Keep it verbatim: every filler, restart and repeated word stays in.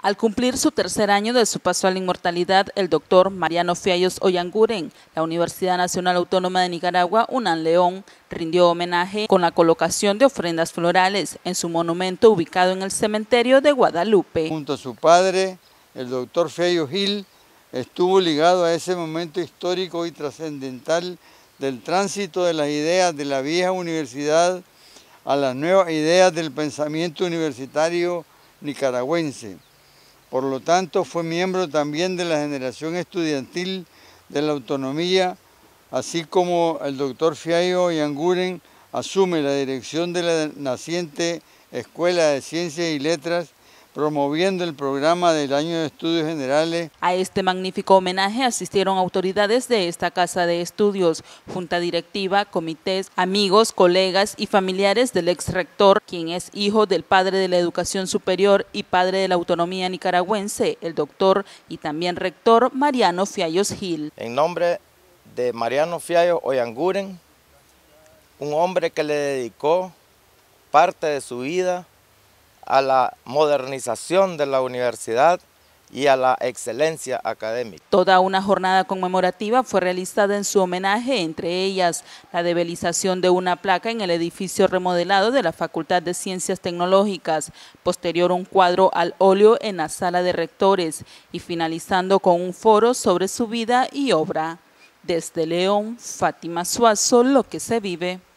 Al cumplir su tercer año de su paso a la inmortalidad, el doctor Mariano Fiallos Oyanguren, la Universidad Nacional Autónoma de Nicaragua, UNAM León, rindió homenaje con la colocación de ofrendas florales en su monumento ubicado en el cementerio de Guadalupe. Junto a su padre, el doctor Fiallos Gil, estuvo ligado a ese momento histórico y trascendental del tránsito de las ideas de la vieja universidad a las nuevas ideas del pensamiento universitario nicaragüense. Por lo tanto, fue miembro también de la generación estudiantil de la autonomía, así como el doctor Fiallos Oyanguren asume la dirección de la naciente Escuela de Ciencias y Letras, promoviendo el programa del Año de Estudios Generales. A este magnífico homenaje asistieron autoridades de esta casa de estudios, junta directiva, comités, amigos, colegas y familiares del ex rector, quien es hijo del padre de la educación superior y padre de la autonomía nicaragüense, el doctor y también rector Mariano Fiallos Gil. En nombre de Mariano Fiallos Oyanguren, un hombre que le dedicó parte de su vida a la modernización de la universidad y a la excelencia académica. Toda una jornada conmemorativa fue realizada en su homenaje, entre ellas la debelización de una placa en el edificio remodelado de la Facultad de Ciencias Tecnológicas, posterior un cuadro al óleo en la sala de rectores y finalizando con un foro sobre su vida y obra. Desde León, Fátima Suazo, Lo que se vive.